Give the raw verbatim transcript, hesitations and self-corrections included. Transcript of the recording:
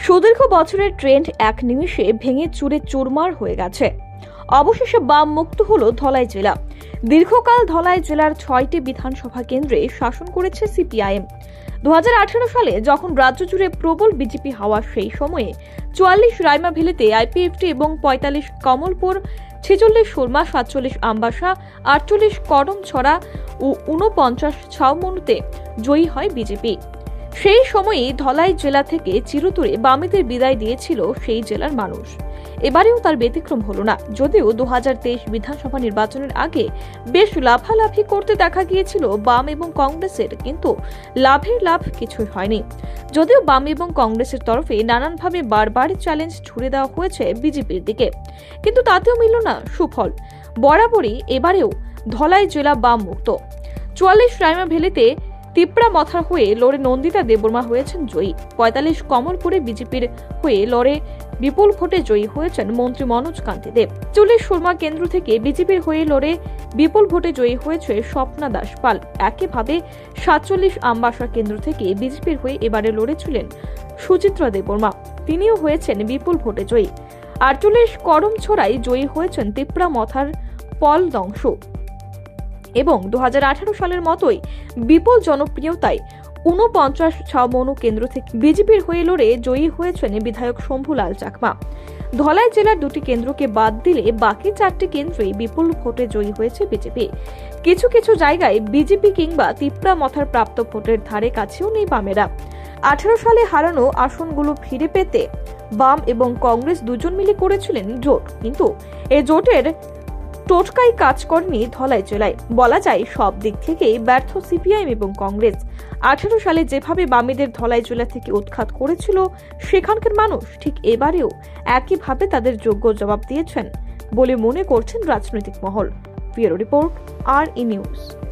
সুদীর্ঘ বছরের ট্রেন্ড এক নিমেষে ভেঙে চুরে চুরমার হয়ে গেছে। অবশেষে বাম মুক্ত হলো ধলাই জেলা। দীর্ঘকাল ধলাই জেলার ছয়টি বিধানসভা কেন্দ্রে শাসন করেছে সিপিআইএম। দু হাজার আঠারো সালে যখন রাজ্য জুড়ে প্রবল বিজেপি হাওয়া, সেই সময়ে চুয়াল্লিশ রাইমাভেলিতে আইপিএফটি এবং পঁয়তাল্লিশ কমলপুর, ছেচল্লিশ সুরমা, সাতচল্লিশ আমবাসা, আটচল্লিশ কদমছড়া ও ঊনপঞ্চাশ ছাউমনুতে জয়ী হয় বিজেপি। সেই সময়েই ধলাই জেলা থেকে চিরতরে বামেদের বিদায় দিয়েছিল সেই জেলার মানুষ। এবারেও তার ব্যতিক্রম হলো না। যদিও দু হাজার তেইশ বিধানসভা নির্বাচনের আগে বেশ লাফালাফি করতে দেখা গিয়েছিল বাম এবং কংগ্রেসের, কিন্তু লাভের লাভ কিছুই হয়নি। যদিও বাম এবং কংগ্রেসের তরফে নানানভাবে বারবার চ্যালেঞ্জ ছুড়ে দেওয়া হয়েছে বিজেপির দিকে, কিন্তু তাতেও মিলল না সুফল। বরাবরই এবারেও ধলাই জেলা বাম মুক্ত। চুয়াল্লিশ রাইমাভেলিতে তিপ্রা মথার হয়ে লড়ে নন্দিতা দেববর্মা হয়েছেন জয়ী। পঁয়তাল্লিশ কমলপুরে বিজেপির হয়ে লড়ে বিপুল ভোটে জয়ী হয়েছেন মন্ত্রী মনোজ কান্তি দেব। চল্লিশ সুরমা কেন্দ্র থেকে বিজেপির হয়ে লড়ে বিপুল ভোটে জয়ী হয়েছে স্বপ্না দাস পাল। একইভাবে সাতচল্লিশ আমবাসা কেন্দ্র থেকে বিজেপির হয়ে এবারে লড়েছিলেন সুচিত্রা দেববর্মা, তিনিও হয়েছেন বিপুল ভোটে জয়ী। আটচল্লিশ করমছড়ায় জয়ী হয়েছেন তিপ্রা মথার পল দংশ। এবং দু হাজার আঠারো সালের মতোই বিপুল জনপ্রিয়তায় ঊনপঞ্চাশ ছাউমনু কেন্দ্র থেকে বিজেপির হয়ে লড়ে জয়ী হয়েছেন বিধায়ক শম্ভুলাল চাকমা। ধলাই জেলার দুটি কেন্দ্রকে বাদ দিলে বাকি চারটি কেন্দ্রেই বিপুল ভোটে জয়ী হয়েছে বিজেপি। কিছু কিছু জায়গায় বিজেপি কিংবা তিপ্রা মথার প্রাপ্ত ভোটের ধারে কাছেও নেই বামেরা। আঠারো সালে হারানো আসনগুলো ফিরে পেতে বাম এবং কংগ্রেস দুজন মিলে করেছিলেন জোট, কিন্তু এই জোটের টোটকাই কাজ করেনি ধলাই জেলায়। বলা যায় সব দিক থেকেই ব্যর্থ সিপিআইএম এবং কংগ্রেস। আঠারো সালে যেভাবে বামেদের ধলাই জেলা থেকে উৎখাত করেছিল সেখানকার মানুষ, ঠিক এবারেও একইভাবে তাদের যোগ্য জবাব দিয়েছেন বলে মনে করছেন রাজনৈতিক মহল। Bureau report, R E news.